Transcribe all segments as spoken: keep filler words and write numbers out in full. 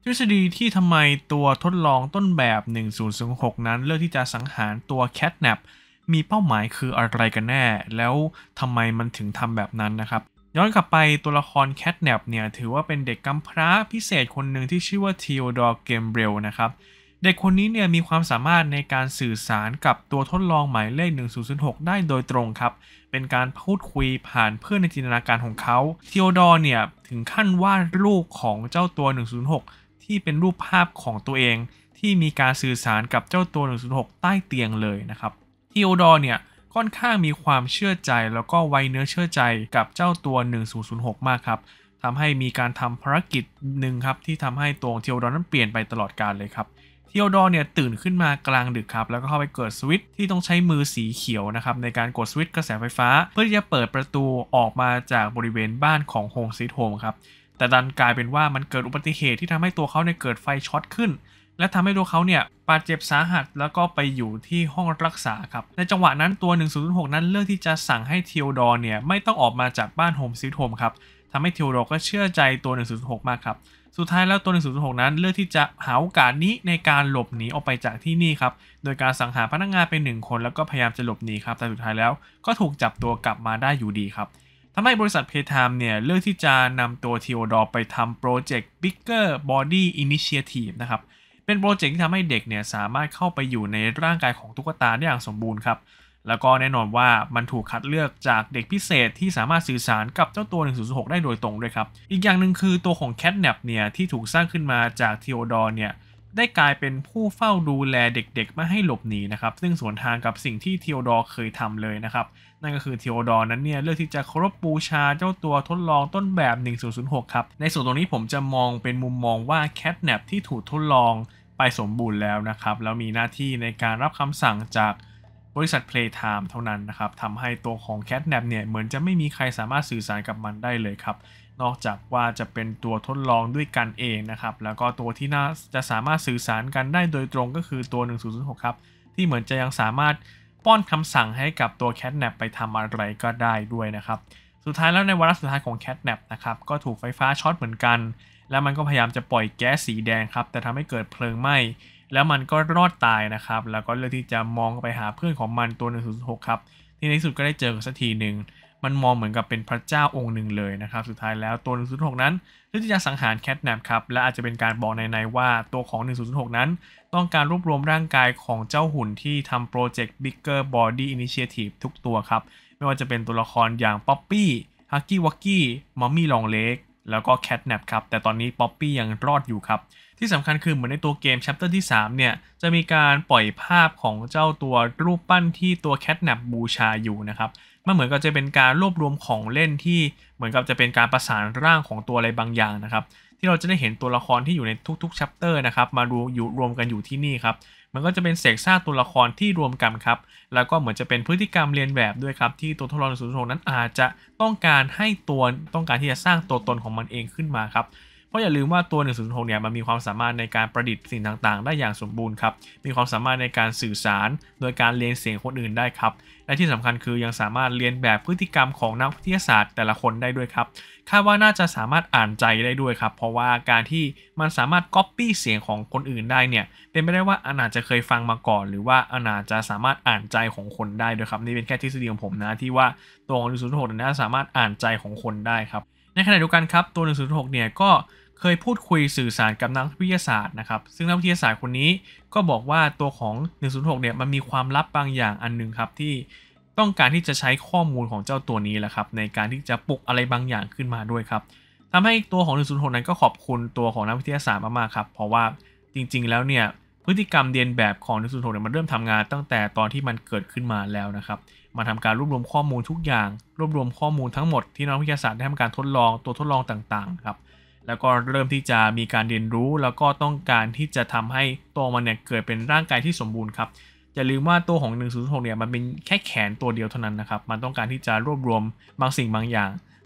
ทฤษฎีที่ทำไมตัวทดลองต้นแบบหนึ่งศูนย์ศูนย์หกนั้นเลือกที่จะสังหารตัว Catnap มีเป้าหมายคืออะไรกันแน่แล้วทำไมมันถึงทำแบบนั้นนะครับย้อนกลับไปตัวละคร Catnap เนี่ยถือว่าเป็นเด็กกำพร้าพิเศษคนหนึ่งที่ชื่อว่า Theodore Gambrell นะครับเด็กคนนี้เนี่ยมีความสามารถในการสื่อสารกับตัวทดลองหมายเลขหนึ่งศูนย์ศูนย์หกได้โดยตรงครับเป็นการพูดคุยผ่านเพื่อนในจินตนาการของเขาเทโอดอร์เนี่ยถึงขั้นวาดรูปของเจ้าตัวหนึ่งศูนย์หกที่เป็นรูปภาพของตัวเองที่มีการสื่อสารกับเจ้าตัวหนึ่งศูนย์หกใต้เตียงเลยนะครับเทโอดอร์เนี่ยค่อนข้างมีความเชื่อใจแล้วก็ไว้เนื้อเชื่อใจกับเจ้าตัวหนึ่งศูนย์ศูนย์หกมากครับทำให้มีการทำภารกิจหนึ่งครับที่ทำให้ตัวเทโอดอร์นั้นเปลี่ยนไปตลอดกาลเลยครับเทโอดอร์เนี่ยตื่นขึ้นมากลางดึกครับแล้วก็เข้าไปเกิดสวิตช์ที่ต้องใช้มือสีเขียวนะครับในการกดสวิตช์กระแสไฟฟ้าเพื่อที่จะเปิดประตูออกมาจากบริเวณบ้านของโฮมสวีทโฮมครับแต่ดันกลายเป็นว่ามันเกิดอุบัติเหตุที่ทำให้ตัวเขาเนี่ยเกิดไฟช็อตขึ้นและทำให้ตัวเขาเนี่ยบาดเจ็บสาหัสแล้วก็ไปอยู่ที่ห้องรักษาครับในจังหวะนั้นตัวหนึ่งศูนย์หกนั้นเลือกที่จะสั่งให้เทโอดอร์เนี่ยไม่ต้องออกมาจากบ้านโฮมสวีทโฮมครับทำให้เทโอดอร์ก็เชื่อใจตัวหนึ่งศูนย์หกมากครับสุดท้ายแล้วตัวหนึ่งศูนย์หกนั้นเลือกที่จะหาโอกาสนี้ในการหลบหนีออกไปจากที่นี่ครับโดยการสังหารพนักงานไปหนึ่งคนแล้วก็พยายามจะหลบหนีครับแต่สุดท้ายแล้วก็ถูกจับตัวกลับมาได้อยู่ดีครับทำให้บริษัทเพย์ไทม์เนี่ยเลือกที่จะนำตัวเทโอดอร์ไปทำโปรเจกต์ Bigger Body Initiative นะครับเป็นโปรเจกต์ที่ทำให้เด็กเนี่ยสามารถเข้าไปอยู่ในร่างกายของตุ๊กตาได้อย่างสมบูรณ์ครับแล้วก็แน่นอนว่ามันถูกคัดเลือกจากเด็กพิเศษที่สามารถสื่อสารกับเจ้าตัวหนึ่งศูนย์หกได้โดยตรงด้วยครับอีกอย่างหนึ่งคือตัวของ Catnap เนี่ยที่ถูกสร้างขึ้นมาจากเทโอดอร์เนี่ยได้กลายเป็นผู้เฝ้าดูแลเด็กๆไม่ให้หลบหนีนะครับซึ่งสวนทางกับสิ่งที่เทโอดอร์เคยทำเลยนะครับนั่นก็คือเทโอดอร์นั้นเนี่ยเลือกที่จะเคารพบูชาเจ้าตัวทดลองต้นแบบหนึ่งศูนย์ศูนย์หกครับในส่วนตรงนี้ผมจะมองเป็นมุมมองว่า Catnap ที่ถูกทดลองไปสมบูรณ์แล้วนะครับแล้วมีหน้าที่ในการรับคำสั่งจากบริษัท Playtime เท่านั้นนะครับทำให้ตัวของ Catnap เนี่ยเหมือนจะไม่มีใครสามารถสื่อสารกับมันได้เลยครับนอกจากว่าจะเป็นตัวทดลองด้วยกันเองนะครับแล้วก็ตัวที่น่าจะสามารถสื่อสารกันได้โดยตรงก็คือตัวหนึ่งศูนย์ศูนย์หกครับที่เหมือนจะยังสามารถป้อนคำสั่งให้กับตัว Catnap ไปทำอะไรก็ได้ด้วยนะครับสุดท้ายแล้วในวาระสุดท้ายของ Catnap นะครับก็ถูกไฟฟ้าช็อตเหมือนกันแล้วมันก็พยายามจะปล่อยแก๊สสีแดงครับแต่ทำให้เกิดเพลิงไหม้แล้วมันก็รอดตายนะครับแล้วก็เลือกที่จะมองไปหาเพื่อนของมันตัวหนึ่งศูนย์ศูนย์หกครับที่ในที่สุดก็ได้เจอกันสักทีหนึ่งมันมองเหมือนกับเป็นพระเจ้าองค์หนึ่งเลยนะครับสุดท้ายแล้วตัวหนึ่งศูนย์ศูนย์หกนั้นเลือกที่จะสังหาร Catnap ครับและอาจจะเป็นการบอกในๆว่าตัวของหนึ่งศูนย์ศูนย์หกนั้นต้องการรวบรวมร่างกายของเจ้าหุ่นที่ทำโปรเจกต์ Bigger Body Initiative ทุกตัวครับไม่ว่าจะเป็นตัวละครอย่างป๊อปปี้ฮักกี้วักกี้มัมมี่ลองเล็กแล้วก็ Catnap ครับแต่ตอนนี้ป๊อปปี้ยังรอดอยู่ครับที่สำคัญคือเหมือนในตัวเกม Chapter ที่สามเนี่ยจะมีการปล่อยภาพของเจ้าตัวรูปปั้นที่ตัว Catnap บูชาอยู่นะครับมันเหมือนกับจะเป็นการรวบรวมของเล่นที่เหมือนกับจะเป็นการประสานร่างของตัวอะไรบางอย่างนะครับที่เราจะได้เห็นตัวละครที่อยู่ในทุกๆ Chapter นะครับมาดูอยู่รวมกันอยู่ที่นี่ครับมันก็จะเป็นเศษซากตัวละครที่รวมกันครับแล้วก็เหมือนจะเป็นพฤติกรรมเรียนแบบด้วยครับที่ตัวทดลองหนึ่งศูนย์ศูนย์หกนั้นอาจจะต้องการให้ตัวต้องการที่จะสร้างตัวตนของมันเองขึ้นมาครับเพราะอย่าลืมว่าตัวหนึ่งศูนย์หกเนี่ยมันมีความสามารถในการประดิษฐ์สิ่งต่างๆได้อย่างสมบูรณ์ครับมีความสามารถในการสื่อสารโดยการเรียนเสียงคนอื่นได้ครับและที่สำคัญคือยังสามารถเรียนแบบพฤติกรรมของนักวิทยาศาสตร์แต่ละคนได้ด้วยครับคาดว่าน่าจะสามารถอ่านใจได้ด้วยครับเพราะว่าการที่มันสามารถก๊อปปี้เสียงของคนอื่นได้เนี่ยเป็นไปได้ว่าอาจจะเคยฟังมาก่อนหรือว่าอาจจะสามารถอ่านใจของคนได้ด้วยครับนี่เป็นแค่ทฤษฎีของผมนะที่ว่าตัวของหนึ่งศูนย์หกน่าสามารถอ่านใจของคนได้ครับในขณะเดียวกันครับตัวหนึ่งศูนย์หกเนี่ยก็เคยพูดคุยสื่อสารกับนักวิทยาศาสตร์นะครับซึ่งนักวิทยาศาสตร์คนนี้ก็บอกว่าตัวของหนึ่งศูนย์หกเนี่ยมันมีความลับบางอย่างอันนึงครับที่ต้องการที่จะใช้ข้อมูลของเจ้าตัวนี้แหละครับในการที่จะปลุกอะไรบางอย่างขึ้นมาด้วยครับทำให้ตัวของหนึ่งศูนย์หกนั้นก็ขอบคุณตัวของนักวิทยาศาสตร์มากๆครับเพราะว่าจริงๆแล้วเนี่ยพฤติกรรมเรียนแบบของหนึ่งศูนย์หกเนี่ยมันเริ่มทำงานตั้งแต่ตอนที่มันเกิดขึ้นมาแล้วนะครับมาทำการรวบรวมข้อมูลทุกอย่างรวบรวมข้อมูลทั้งหมดที่นักวิทยาศาสตร์ได้ทำการทดลองตัวทดลองต่างๆครับแล้วก็เริ่มที่จะมีการเรียนรู้แล้วก็ต้องการที่จะทำให้ตัวมันเนี่ยเกิดเป็นร่างกายที่สมบูรณ์ครับอย่าลืมว่าตัวของหนึ่งศูนย์หกเนี่ยมันเป็นแค่แขนตัวเดียวเท่านั้นนะครับมันต้องการที่จะรวบรวมบางสิ่งบางอย่าง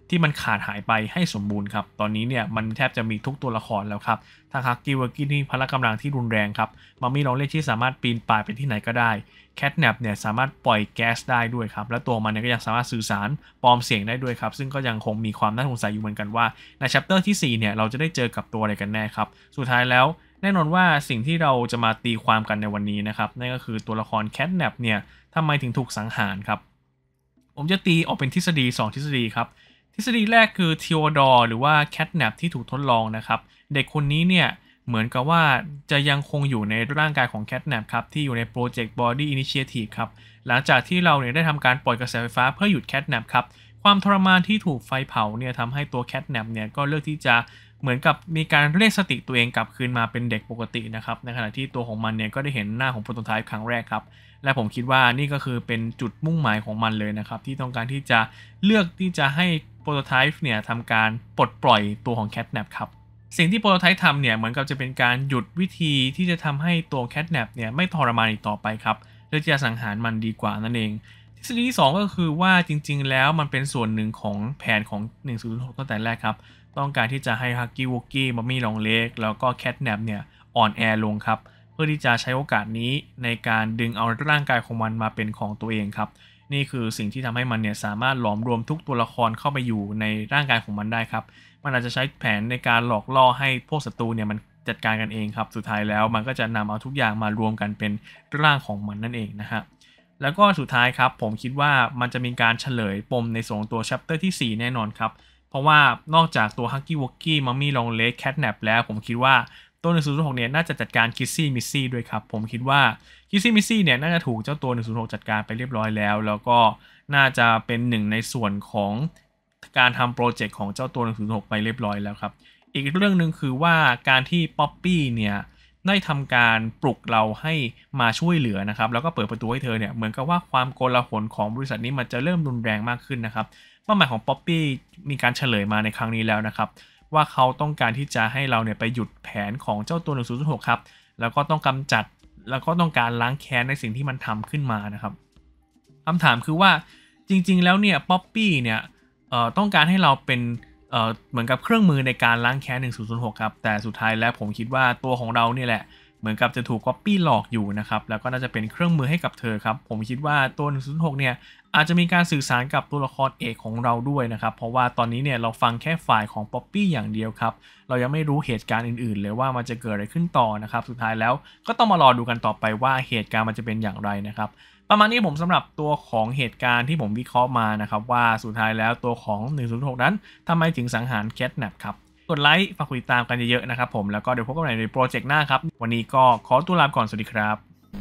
ที่มันขาดหายไปให้สมบูรณ์ครับตอนนี้เนี่ยมันแทบจะมีทุกตัวละครแล้วครับทั้งฮักกี้เวอร์กี้ที่พละกำลังที่รุนแรงครับมัมมี่ลองเล่นที่สามารถปีนป่ายไปที่ไหนก็ได้แคทแนปเนี่ยสามารถปล่อยแก๊สได้ด้วยครับและตัวมันเนี่ยก็ยังสามารถสื่อสารปลอมเสียงได้ด้วยครับซึ่งก็ยังคงมีความน่าสงสัยอยู่เหมือนกันว่าในชัปเตอร์ที่สี่เนี่ยเราจะได้เจอกับตัวอะไรกันแน่ครับสุดท้ายแล้วแน่นอนว่าสิ่งที่เราจะมาตีความกันในวันนี้นะครับนั่นก็คือตัวละครแคทแนปเนี่ยทำไมถึงถูกสังหารครับผมจะตีออกเป็นทฤษฎีสองทฤษฎีครับทฤษฎีแรกคือทีโอดอร์หรือว่าแคทแนปที่ถูกทดลองนะครับเด็กคนนี้เนี่ยเหมือนกับว่าจะยังคงอยู่ในร่างกายของแคทแนปครับที่อยู่ในโปรเจกต์ Body Initiative ครับหลังจากที่เราเนี่ยได้ทำการปล่อยกระแสไฟฟ้าเพื่อหยุดแคทแนปครับความทรมานที่ถูกไฟเผาเนี่ยทำให้ตัวแคทแนปเนี่ยก็เลือกที่จะเหมือนกับมีการเรียกสติตัวเองกลับคืนมาเป็นเด็กปกตินะครับในขณะที่ตัวของมันเนี่ยก็ได้เห็นหน้าของโปรโตไทป์ครั้งแรกครับและผมคิดว่านี่ก็คือเป็นจุดมุ่งหมายของมันเลยนะครับที่ต้องการที่จะเลือกที่จะให้โปรโตไทป์เนี่ยทำการปลดปล่อยตัวของแคทแนปครับสิ่งที่โปรโตไทป์ทำเนี่ยเหมือนกับจะเป็นการหยุดวิธีที่จะทำให้ตัวแคทแนปเนี่ยไม่ทรมานอีกต่อไปครับเพื่อจะสังหารมันดีกว่านั่นเองทฤษฎีที่สองก็คือว่าจริงๆแล้วมันเป็นส่วนหนึ่งของแผนของหนึ่งศูนย์หกตั้งแต่แรกครับต้องการที่จะให้ฮักกี้วอกกี้มัมมี่ลองเล็กแล้วก็แคทแนปเนี่ยอ่อนแอลงครับเพื่อที่จะใช้โอกาสนี้ในการดึงเอาร่างกายของมันมาเป็นของตัวเองครับนี่คือสิ่งที่ทำให้มันเนี่ยสามารถหลอมรวมทุกตัวละครเข้าไปอยู่ในร่างกายของมันได้ครับมันอาจจะใช้แผนในการหลอกล่อให้พวกศัตรูเนี่ยมันจัดการกันเองครับสุดท้ายแล้วมันก็จะนำเอาทุกอย่างมารวมกันเป็นร่างของมันนั่นเองนะฮะแล้วก็สุดท้ายครับผมคิดว่ามันจะมีการเฉลยปมในส่วนตัว chapter ที่สี่แน่นอนครับเพราะว่านอกจากตัวฮักกี้วอกกี้มัมมี่ลองเล็กแคทแนปแล้วผมคิดว่าตัวหนึ่งศูนย์หกเนี่ยน่าจะจัดการคิสซี่มิสซี่ด้วยครับผมคิดว่าคิสซี่มิสซี่เนี่ยน่าจะถูกเจ้าตัวหนึ่งศูนย์หกจัดการไปเรียบร้อยแล้วแล้วก็น่าจะเป็นหนึ่งในส่วนของการทำโปรเจกต์ของเจ้าตัวหนึ่งศูนย์หกไปเรียบร้อยแล้วครับอีกเรื่องหนึ่งคือว่าการที่ป๊อปปี้เนี่ยได้ทำการปลุกเราให้มาช่วยเหลือนะครับแล้วก็เปิดประตูให้เธอเนี่ยเหมือนกับว่าความโกลาหลของบริษัทนี้มันจะเริ่มรุนแรงมากขึ้นนะครับเป้าหมายของป๊อปปี้มีการเฉลยมาในครั้งนี้แล้วนะครับว่าเขาต้องการที่จะให้เราเนี่ยไปหยุดแผนของเจ้าตัวหนึ่งศูนย์หกครับแล้วก็ต้องกำจัดแล้วก็ต้องการล้างแค้นในสิ่งที่มันทำขึ้นมานะครับคำถามคือว่าจริงๆแล้วเนี่ยป๊อปปี้เนี่ยเอ่อต้องการให้เราเป็นเอ่อเหมือนกับเครื่องมือในการล้างแค้นหนึ่งศูนย์หกครับแต่สุดท้ายแล้วผมคิดว่าตัวของเราเนี่ยแหละเหมือนกับจะถูกก๊อปปี้หลอกอยู่นะครับแล้วก็น่าจะเป็นเครื่องมือให้กับเธอครับผมคิดว่าตัวหนึ่งศูนย์หกเนี่ยอาจจะมีการสื่อสารกับตัวละครเอกของเราด้วยนะครับเพราะว่าตอนนี้เนี่ยเราฟังแค่ฝ่ายของป๊อปปี้อย่างเดียวครับเรายังไม่รู้เหตุการณ์อื่นๆเลยว่ามันจะเกิดอะไรขึ้นต่อนะครับสุดท้ายแล้วก็ต้องมารอดูกันต่อไปว่าเหตุการณ์มันจะเป็นอย่างไรนะครับประมาณนี้ผมสำหรับตัวของเหตุการณ์ที่ผมวิเคราะห์มานะครับว่าสุดท้ายแล้วตัวของหนึ่งศูนย์หกนั้นทำไมถึงสังหารแคทแนปครับกดไลค์ฝากกดติดตามกันเยอะๆนะครับผมแล้วก็เดี๋ยวพบกันใหม่ในโปรเจกต์หน้าครับวันนี้ก็ขอตัวลาไปก่อนสวัสดีครับ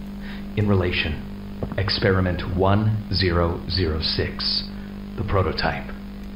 In relation, experiment one zero zero six, the prototype.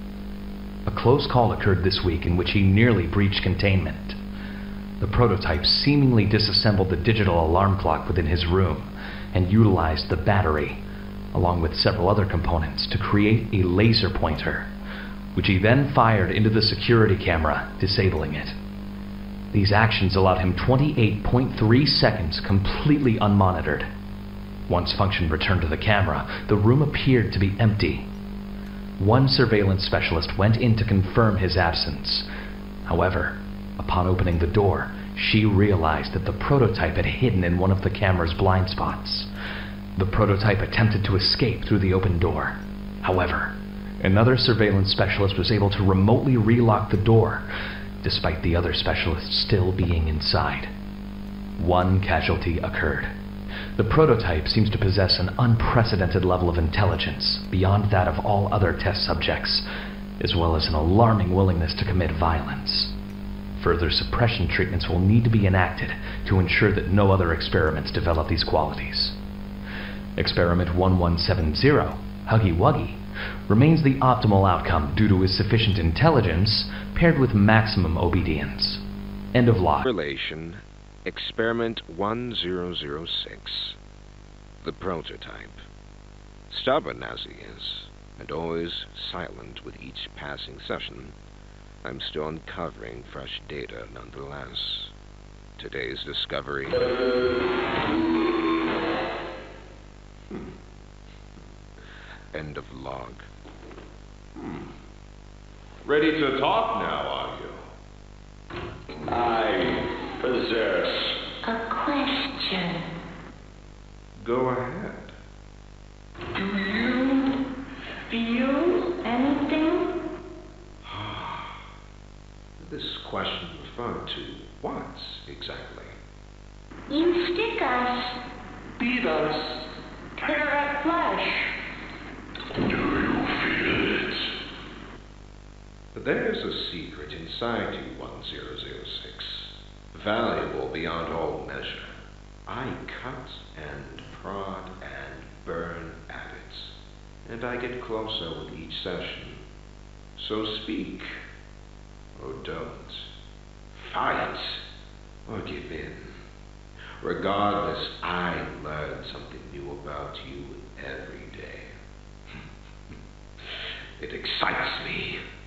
A close call occurred this week in which he nearly breached containment. The prototype seemingly disassembled the digital alarm clock within his room and utilized the battery, along with several other components, to create a laser pointer, which he then fired into the security camera, disabling it. These actions allowed him twenty-eight point three seconds completely unmonitored. Once function returned to the camera, the room appeared to be empty. One surveillance specialist went in to confirm his absence. However, upon opening the door, she realized that the prototype had hidden in one of the camera's blind spots. The prototype attempted to escape through the open door. However, another surveillance specialist was able to remotely relock the door, despite the other specialists still being inside. One casualty occurred. The prototype seems to possess an unprecedented level of intelligence beyond that of all other test subjects, as well as an alarming willingness to commit violence. Further suppression treatments will need to be enacted to ensure that no other experiments develop these qualities. Experiment one one seven zero, Huggy Wuggy, remains the optimal outcome due to his sufficient intelligence paired with maximum obedience. End of log. Relation, experiment one zero zero six, the prototype. Stubborn as he is, and always silent with each passing session, I'm still uncovering fresh data nonetheless. Today's discovery... Hmm. End of log. Hmm. Ready to talk now, are you? Aye, possess. A question. Go ahead. Do you feel anything? This question referred to what exactly? You stick us, beat us, tear at flesh. Do you feel it? But there's a secret inside you, one zero zero six. Valuable beyond all measure. I cut and prod and burn at it. And I get closer with each session. So speak. Or don't. Fight. Or give in. Regardless, I learn something new about you every day. It excites me.